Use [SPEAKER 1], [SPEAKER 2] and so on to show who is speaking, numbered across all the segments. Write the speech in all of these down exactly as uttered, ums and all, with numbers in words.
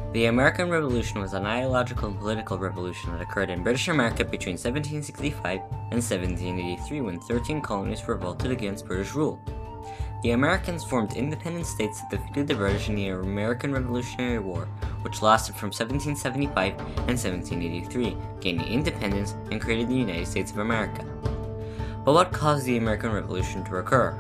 [SPEAKER 1] The American Revolution was an ideological and political revolution that occurred in British America between seventeen sixty-five and seventeen eighty-three when thirteen colonies revolted against British rule. The Americans formed independent states that defeated the British in the American Revolutionary War, which lasted from seventeen seventy-five and seventeen eighty-three, gaining independence and created the United States of America. But what caused the American Revolution to occur?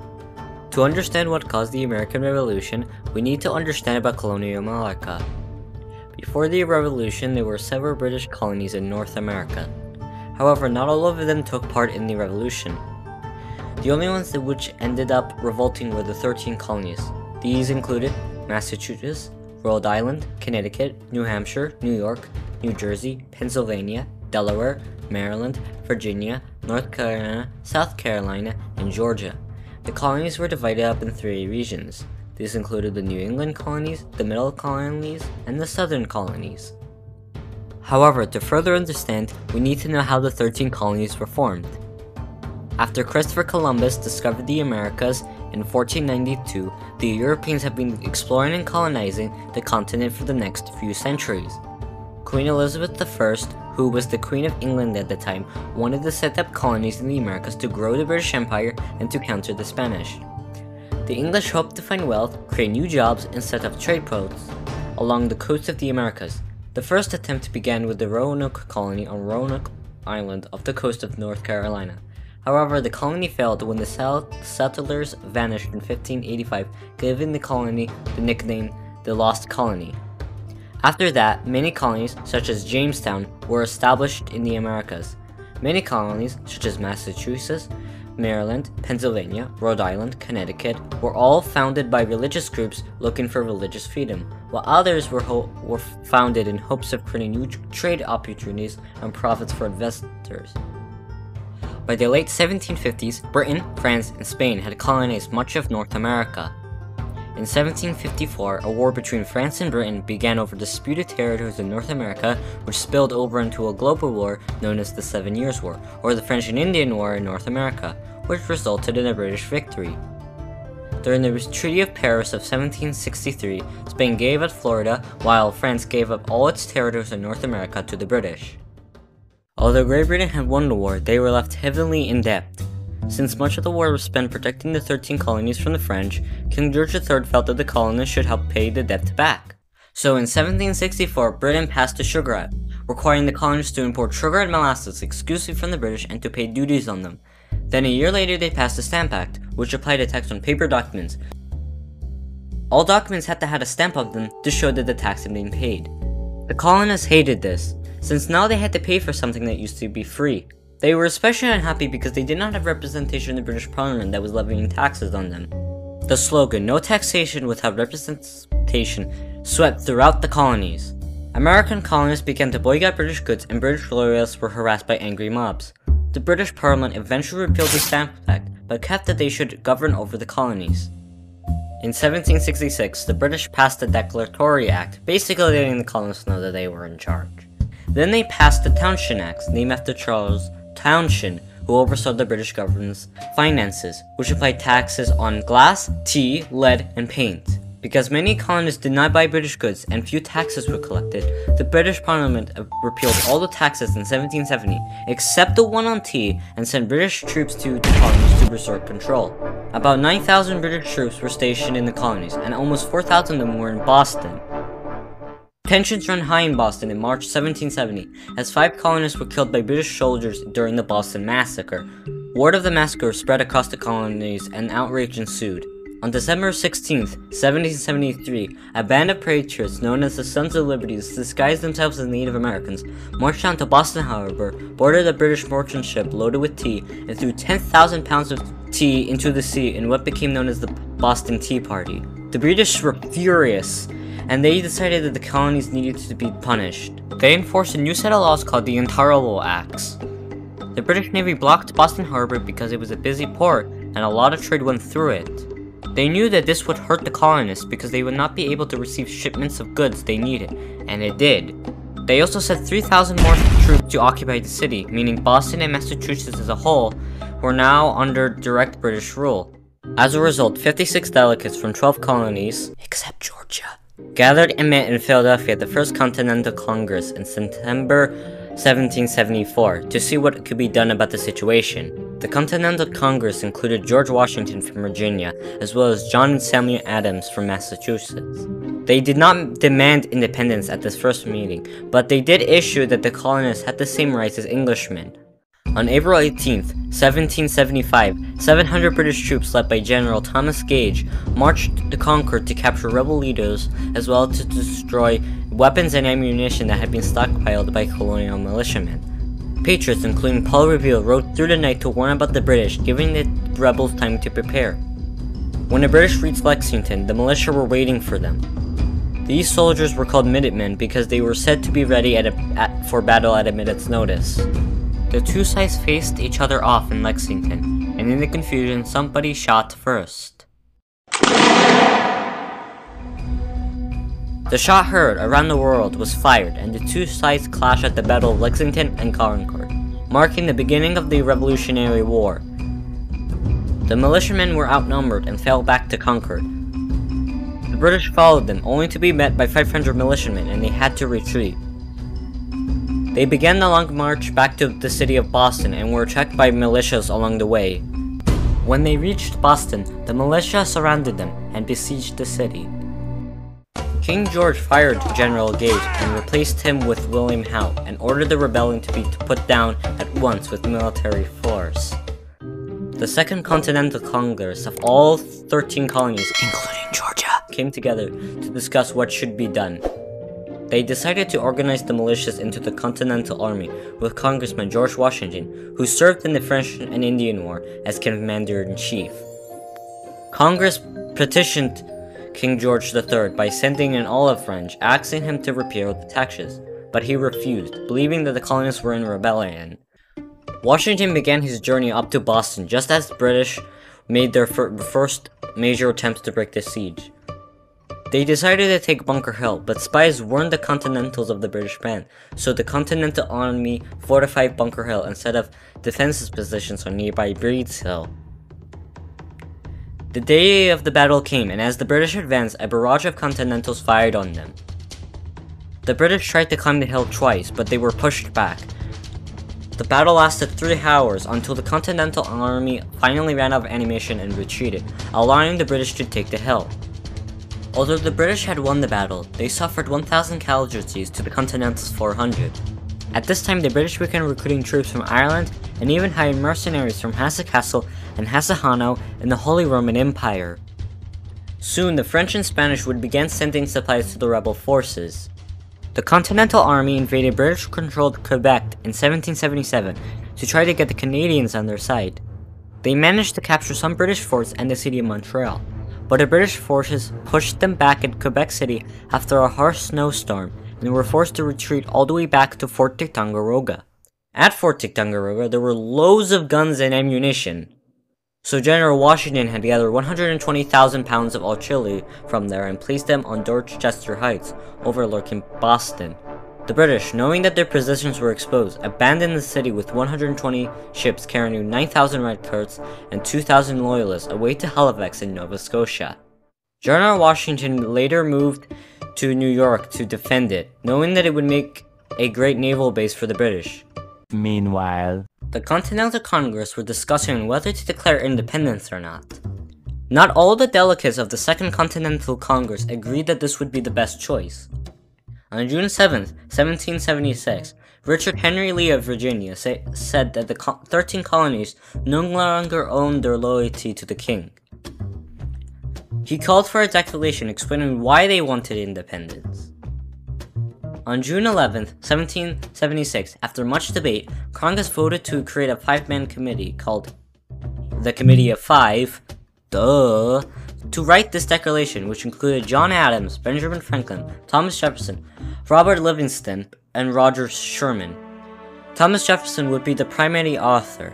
[SPEAKER 1] To understand what caused the American Revolution, we need to understand about colonial America. Before the Revolution, there were several British colonies in North America. However, not all of them took part in the Revolution. The only ones that which ended up revolting were the thirteen colonies. These included Massachusetts, Rhode Island, Connecticut, New Hampshire, New York, New Jersey, Pennsylvania, Delaware, Maryland, Virginia, North Carolina, South Carolina, and Georgia. The colonies were divided up in three regions. These included the New England colonies, the Middle colonies, and the Southern colonies. However, to further understand, we need to know how the thirteen colonies were formed. After Christopher Columbus discovered the Americas in fourteen ninety-two, the Europeans have been exploring and colonizing the continent for the next few centuries. Queen Elizabeth the First, who was the Queen of England at the time, wanted to set up colonies in the Americas to grow the British Empire and to counter the Spanish. The English hoped to find wealth, create new jobs, and set up trade posts along the coast of the Americas. The first attempt began with the Roanoke colony on Roanoke Island off the coast of North Carolina. However, the colony failed when the settlers vanished in fifteen eighty-five, giving the colony the nickname the Lost Colony. After that, many colonies, such as Jamestown, were established in the Americas. Many colonies, such as Massachusetts, Maryland, Pennsylvania, Rhode Island, Connecticut, were all founded by religious groups looking for religious freedom, while others were, ho were founded in hopes of creating new trade opportunities and profits for investors. By the late seventeen fifties, Britain, France, and Spain had colonized much of North America. In seventeen fifty-four, a war between France and Britain began over disputed territories in North America, which spilled over into a global war known as the Seven Years' War, or the French and Indian War in North America, which resulted in a British victory. During the Treaty of Paris of seventeen sixty-three, Spain gave up Florida, while France gave up all its territories in North America to the British. Although Great Britain had won the war, they were left heavily in debt. Since much of the war was spent protecting the thirteen colonies from the French, King George the Third felt that the colonists should help pay the debt back. So in seventeen sixty-four, Britain passed a Sugar Act, requiring the colonists to import sugar and molasses exclusively from the British and to pay duties on them. Then a year later they passed the Stamp Act, which applied a tax on paper documents. All documents had to have a stamp on them to show that the tax had been paid. The colonists hated this, since now they had to pay for something that used to be free. They were especially unhappy because they did not have representation in the British Parliament that was levying taxes on them. The slogan, "No taxation without representation," swept throughout the colonies. American colonists began to boycott British goods and British loyalists were harassed by angry mobs. The British Parliament eventually repealed the Stamp Act, but kept that they should govern over the colonies. In seventeen sixty-six, the British passed the Declaratory Act, basically letting the colonists know that they were in charge. Then they passed the Townshend Acts, named after Charles Townshend, who oversaw the British government's finances, which applied taxes on glass, tea, lead, and paint. Because many colonists did not buy British goods and few taxes were collected, the British Parliament repealed all the taxes in seventeen seventy, except the one on tea, and sent British troops to the colonies to restore control. About nine thousand British troops were stationed in the colonies, and almost four thousand of them were in Boston. Tensions ran high in Boston in March seventeen seventy, as five colonists were killed by British soldiers during the Boston Massacre. Word of the massacre spread across the colonies and outrage ensued. On December sixteenth, seventeen seventy-three, a band of patriots known as the Sons of Liberty, disguised themselves as Native Americans, marched down to Boston Harbor, boarded a British merchant ship loaded with tea, and threw ten thousand pounds of tea into the sea in what became known as the Boston Tea Party. The British were furious, and they decided that the colonies needed to be punished. They enforced a new set of laws called the Intolerable Acts. The British Navy blocked Boston Harbor because it was a busy port, and a lot of trade went through it. They knew that this would hurt the colonists because they would not be able to receive shipments of goods they needed, and it did. They also sent three thousand more troops to occupy the city, meaning Boston and Massachusetts as a whole were now under direct British rule. As a result, fifty-six delegates from twelve colonies, except Georgia, gathered and met in Philadelphia at the First Continental Congress in September seventeen seventy-four to see what could be done about the situation. The Continental Congress included George Washington from Virginia, as well as John and Samuel Adams from Massachusetts. They did not demand independence at this first meeting, but they did issue that the colonists had the same rights as Englishmen. On April eighteenth, seventeen seventy-five, seven hundred British troops led by General Thomas Gage marched to Concord to capture rebel leaders as well as to destroy weapons and ammunition that had been stockpiled by colonial militiamen. Patriots, including Paul Revere, rode through the night to warn about the British, giving the rebels time to prepare. When the British reached Lexington, the militia were waiting for them. These soldiers were called Minutemen because they were said to be ready at a, at, for battle at a minute's notice. The two sides faced each other off in Lexington, and in the confusion, somebody shot first. The shot heard around the world was fired, and the two sides clashed at the Battle of Lexington and Concord, marking the beginning of the Revolutionary War. The militiamen were outnumbered and fell back to Concord. The British followed them, only to be met by five hundred militiamen, and they had to retreat. They began the long march back to the city of Boston and were attacked by militias along the way. When they reached Boston, the militia surrounded them and besieged the city. King George fired General Gage and replaced him with William Howe and ordered the rebellion to be put down at once with military force. The Second Continental Congress of all thirteen colonies, including Georgia, came together to discuss what should be done. They decided to organize the militias into the Continental Army with Congressman George Washington, who served in the French and Indian War, as commander-in-chief. Congress petitioned King George the Third by sending an olive branch asking him to repeal the taxes, but he refused, believing that the colonists were in rebellion. Washington began his journey up to Boston just as the British made their fir first major attempts to break the siege. They decided to take Bunker Hill, but spies warned the Continentals of the British plan, so the Continental Army fortified Bunker Hill instead of defensive positions on nearby Breed's Hill. The day of the battle came, and as the British advanced, a barrage of Continentals fired on them. The British tried to climb the hill twice, but they were pushed back. The battle lasted three hours until the Continental Army finally ran out of ammunition and retreated, allowing the British to take the hill. Although the British had won the battle, they suffered one thousand casualties to the Continental's four hundred. At this time, the British began recruiting troops from Ireland and even hired mercenaries from Hesse-Kassel and Hesse-Hanau in the Holy Roman Empire. Soon, the French and Spanish would begin sending supplies to the rebel forces. The Continental Army invaded British-controlled Quebec in seventeen seventy-seven to try to get the Canadians on their side. They managed to capture some British forts and the city of Montreal, but the British forces pushed them back at Quebec City after a harsh snowstorm and were forced to retreat all the way back to Fort Ticonderoga. At Fort Ticonderoga, there were loads of guns and ammunition, so General Washington had gathered one hundred twenty thousand pounds of artillery from there and placed them on Dorchester Heights, overlooking Boston. The British, knowing that their positions were exposed, abandoned the city with one hundred twenty ships carrying nine thousand redcoats and two thousand loyalists away to Halifax in Nova Scotia. General Washington later moved to New York to defend it, knowing that it would make a great naval base for the British.
[SPEAKER 2] Meanwhile,
[SPEAKER 1] the Continental Congress were discussing whether to declare independence or not. Not all the delegates of the Second Continental Congress agreed that this would be the best choice. On June seventh, seventeen seventy-six, Richard Henry Lee of Virginia say, said that the co thirteen colonies no longer owned their loyalty to the king. He called for a declaration explaining why they wanted independence. On June eleventh, seventeen seventy-six, after much debate, Congress voted to create a five-man committee called the Committee of Five, duh, to write this declaration, which included John Adams, Benjamin Franklin, Thomas Jefferson, Robert Livingston, and Roger Sherman. Thomas Jefferson would be the primary author.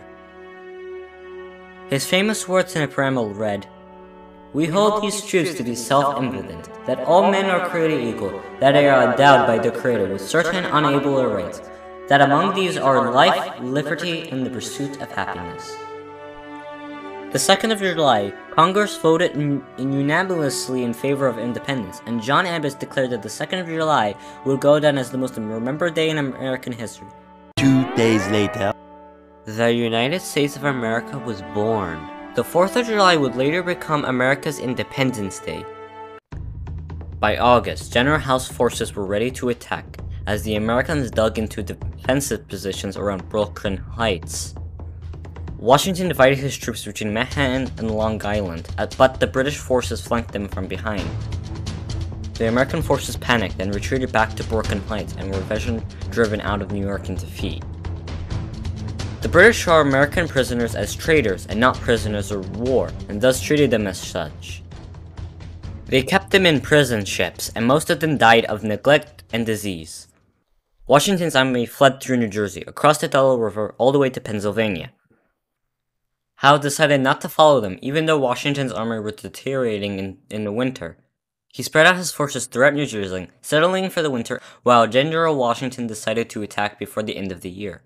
[SPEAKER 1] His famous words in a preamble read, "We hold these truths to be self-evident, that all men are created equal, that they are endowed by their Creator with certain unalienable rights, that among these are life, liberty, and the pursuit of happiness." The second of July, Congress voted in, in unanimously in favor of independence, and John Adams declared that the second of July would go down as the most remembered day in American history.
[SPEAKER 2] Two days later,
[SPEAKER 1] the United States of America was born. The fourth of July would later become America's Independence Day. By August, General Howe's forces were ready to attack, as the Americans dug into defensive positions around Brooklyn Heights. Washington divided his troops between Manhattan and Long Island, but the British forces flanked them from behind. The American forces panicked and retreated back to Brooklyn Heights and were eventually driven out of New York in defeat. The British saw American prisoners as traitors and not prisoners of war, and thus treated them as such. They kept them in prison ships, and most of them died of neglect and disease. Washington's army fled through New Jersey, across the Delaware River, all the way to Pennsylvania. Howe decided not to follow them, even though Washington's army was deteriorating in, in the winter. He spread out his forces throughout New Jersey, settling for the winter, while General Washington decided to attack before the end of the year.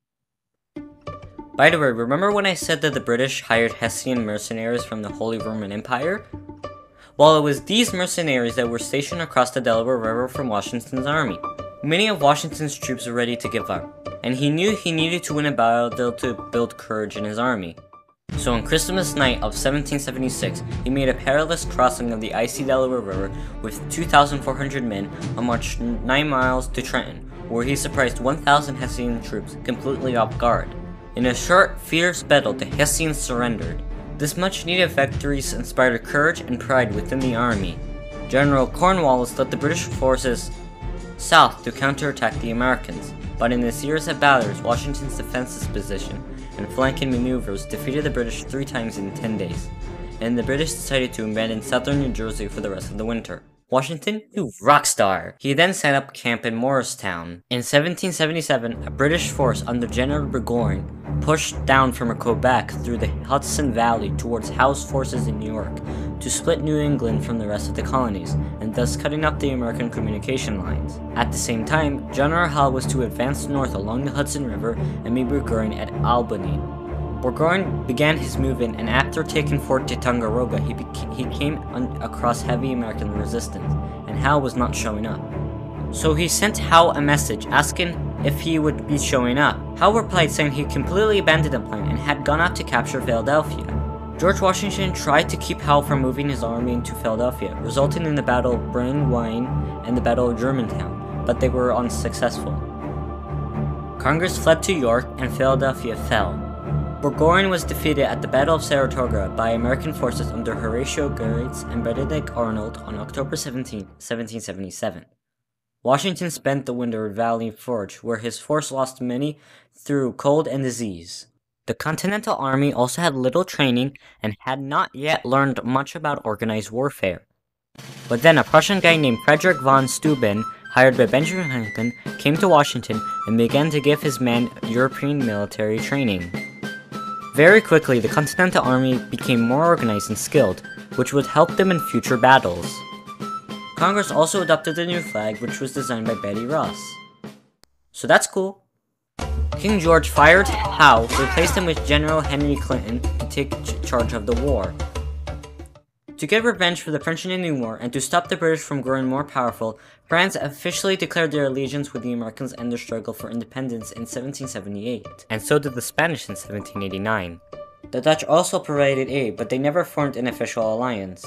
[SPEAKER 1] By the way, remember when I said that the British hired Hessian mercenaries from the Holy Roman Empire? Well, it was these mercenaries that were stationed across the Delaware River from Washington's army. Many of Washington's troops were ready to give up, and he knew he needed to win a battle to build courage in his army. So on Christmas night of seventeen seventy-six, he made a perilous crossing of the icy Delaware River with two thousand four hundred men and marched nine miles to Trenton, where he surprised one thousand Hessian troops completely off guard. In a short, fierce battle, the Hessians surrendered. This much-needed victory inspired courage and pride within the army. General Cornwallis led the British forces south to counterattack the Americans, but in a series of battles, Washington's defensive position and flanking maneuvers defeated the British three times in ten days, and the British decided to abandon southern New Jersey for the rest of the winter. Washington, you rockstar! He then set up camp in Morristown. In seventeen seventy-seven, a British force under General Burgoyne pushed down from Quebec through the Hudson Valley towards Howe's forces in New York to split New England from the rest of the colonies, and thus cutting up the American communication lines. At the same time, General Howe was to advance north along the Hudson River and meet Burgoyne at Albany. Burgoyne began his movement, and after taking Fort Ticonderoga, he, he came across heavy American resistance, and Howe was not showing up. So he sent Howe a message asking if he would be showing up. Howe replied saying he completely abandoned the plan and had gone out to capture Philadelphia. George Washington tried to keep Howe from moving his army into Philadelphia, resulting in the Battle of Brandywine and the Battle of Germantown, but they were unsuccessful. Congress fled to York, and Philadelphia fell. Burgoyne was defeated at the Battle of Saratoga by American forces under Horatio Gates and Benedict Arnold on October seventeenth, seventeen seventy-seven. Washington spent the winter at Valley Forge, where his force lost many through cold and disease. The Continental Army also had little training and had not yet learned much about organized warfare. But then a Prussian guy named Frederick von Steuben, hired by Benjamin Franklin, came to Washington and began to give his men European military training. Very quickly, the Continental Army became more organized and skilled, which would help them in future battles. Congress also adopted the new flag, which was designed by Betty Ross. So that's cool. King George fired Howe, replaced him with General Henry Clinton to take ch charge of the war. To get revenge for the French and Indian War, and to stop the British from growing more powerful, France officially declared their allegiance with the Americans and their struggle for independence in seventeen seventy-eight, and so did the Spanish in seventeen eighty-nine. The Dutch also provided aid, but they never formed an official alliance.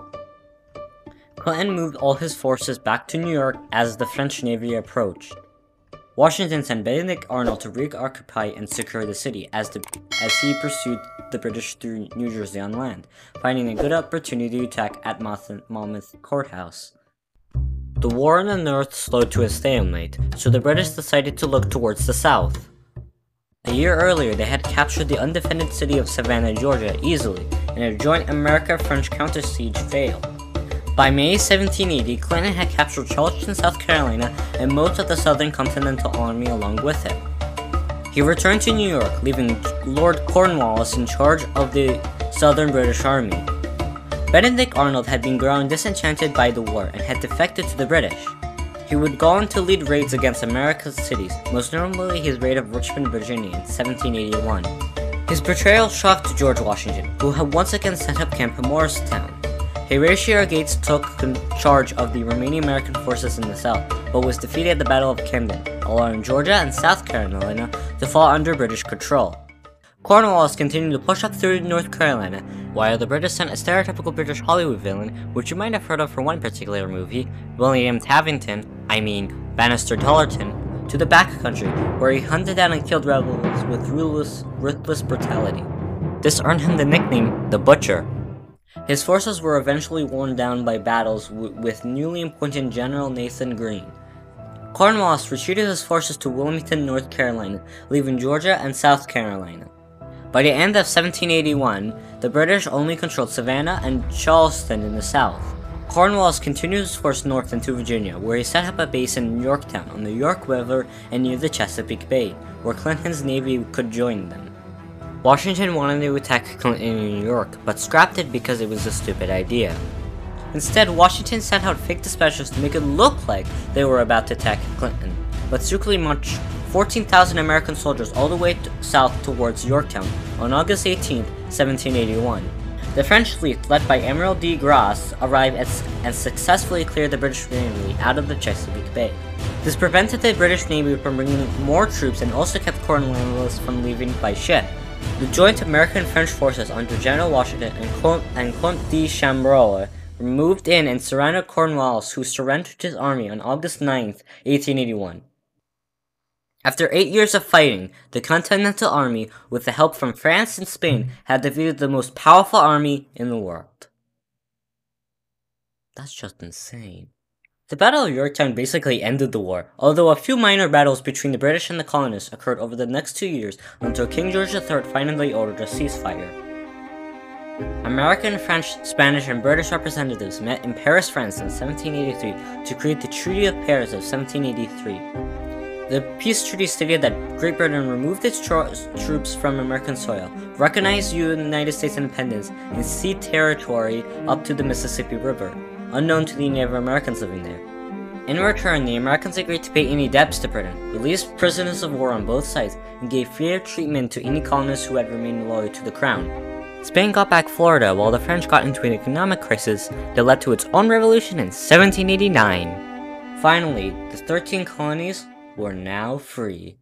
[SPEAKER 1] Clinton moved all his forces back to New York as the French Navy approached. Washington sent Benedict Arnold to reoccupy and secure the city as, the, as he pursued the British through New Jersey on land, finding a good opportunity to attack at Monmouth Courthouse. The war in the north slowed to a stalemate, so the British decided to look towards the south. A year earlier, they had captured the undefended city of Savannah, Georgia easily, and a joint America-French counter-siege failed. By May seventeen eighty, Clinton had captured Charleston, South Carolina, and most of the Southern Continental Army along with him. He returned to New York, leaving Lord Cornwallis in charge of the Southern British Army. Benedict Arnold had been growing disenchanted by the war and had defected to the British. He would go on to lead raids against America's cities, most notably his raid of Richmond, Virginia in seventeen eighty-one. His betrayal shocked George Washington, who had once again set up camp in Morristown. Horatio Gates took charge of the remaining American forces in the South, but was defeated at the Battle of Camden, allowing Georgia and South Carolina to fall under British control. Cornwallis continued to push up through North Carolina, while the British sent a stereotypical British Hollywood villain, which you might have heard of from one particular movie, William Tavington, I mean Bannister Tollerton, to the backcountry, where he hunted down and killed rebels with ruthless, ruthless brutality. This earned him the nickname, the Butcher. His forces were eventually worn down by battles w with newly appointed General Nathan Greene. Cornwallis retreated his forces to Wilmington, North Carolina, leaving Georgia and South Carolina. By the end of seventeen eighty-one, the British only controlled Savannah and Charleston in the south. Cornwallis continued his force north into Virginia, where he set up a base in Yorktown on the York River and near the Chesapeake Bay, where Clinton's navy could join them. Washington wanted to attack Clinton in New York, but scrapped it because it was a stupid idea. Instead, Washington sent out fake dispatches to make it look like they were about to attack Clinton, but secretly marched fourteen thousand American soldiers all the way south towards Yorktown on August eighteenth, seventeen eighty-one. The French fleet, led by Admiral de Grasse, arrived at, and successfully cleared the British Navy out of the Chesapeake Bay. This prevented the British Navy from bringing more troops and also kept Cornwallis from leaving by ship. The joint American-French forces under General Washington and Comte, and Comte de Chambord moved in and surrounded Cornwallis, who surrendered his army on August ninth, eighteen eighty-one. After eight years of fighting, the Continental Army, with the help from France and Spain, had defeated the most powerful army in the world. That's just insane. The Battle of Yorktown basically ended the war, although a few minor battles between the British and the colonies occurred over the next two years until King George the third finally ordered a ceasefire. American, French, Spanish, and British representatives met in Paris, France in seventeen eighty-three to create the Treaty of Paris of seventeen eighty-three. The peace treaty stated that Great Britain removed its tro troops from American soil, recognized United States independence, and ceded territory up to the Mississippi River, unknown to the Native Americans living there. In return, the Americans agreed to pay any debts to Britain, released prisoners of war on both sides, and gave fair treatment to any colonists who had remained loyal to the crown. Spain got back Florida, while the French got into an economic crisis that led to its own revolution in seventeen eighty-nine. Finally, the thirteen colonies were now free.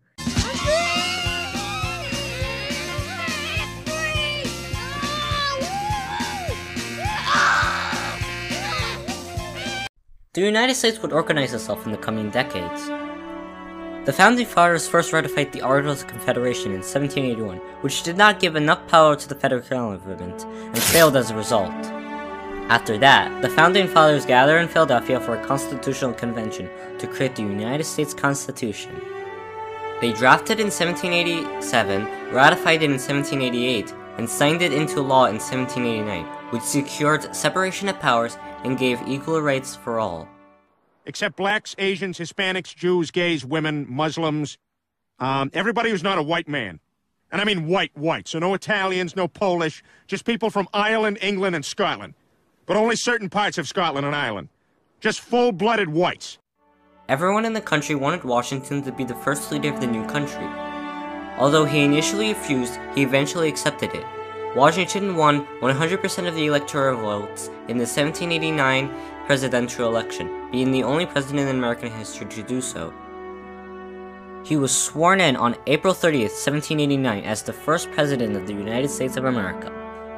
[SPEAKER 1] The United States would organize itself in the coming decades. The Founding Fathers first ratified the Articles of Confederation in seventeen eighty-one, which did not give enough power to the federal government, and failed as a result. After that, the Founding Fathers gathered in Philadelphia for a constitutional convention to create the United States Constitution. They drafted it in seventeen eighty-seven, ratified it in seventeen eighty-eight, and signed it into law in seventeen eighty-nine, which secured separation of powers and gave equal rights for all.
[SPEAKER 3] Except blacks, Asians, Hispanics, Jews, gays, women, Muslims, um, everybody who's not a white man. And I mean white, white, so no Italians, no Polish, just people from Ireland, England, and Scotland. But only certain parts of Scotland and Ireland. Just full-blooded whites.
[SPEAKER 1] Everyone in the country wanted Washington to be the first leader of the new country. Although he initially refused, he eventually accepted it. Washington won one hundred percent of the electoral votes in the seventeen eighty-nine presidential election, being the only president in American history to do so. He was sworn in on April thirtieth, seventeen eighty-nine as the first president of the United States of America.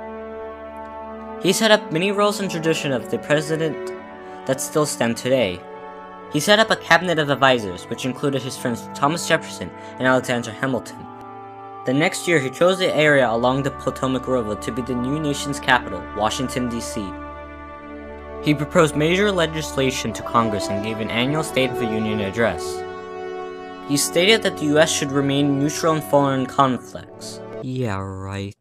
[SPEAKER 1] He set up many roles and traditions of the president that still stand today. He set up a cabinet of advisors, which included his friends Thomas Jefferson and Alexander Hamilton. The next year, he chose the area along the Potomac River to be the new nation's capital, Washington, D C He proposed major legislation to Congress and gave an annual State of the Union address. He stated that the U S should remain neutral in foreign conflicts. Yeah, right.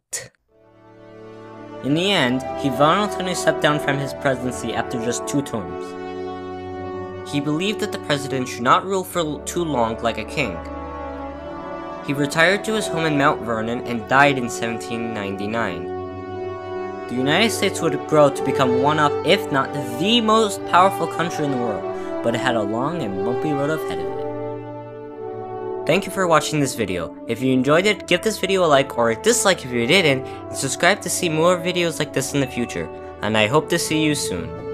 [SPEAKER 1] In the end, he voluntarily stepped down from his presidency after just two terms. He believed that the president should not rule for too long like a king. He retired to his home in Mount Vernon and died in seventeen ninety-nine. The United States would grow to become one of, if not the most powerful country in the world, but it had a long and bumpy road ahead of it. Thank you for watching this video. If you enjoyed it, give this video a like or a dislike if you didn't, and subscribe to see more videos like this in the future. And I hope to see you soon.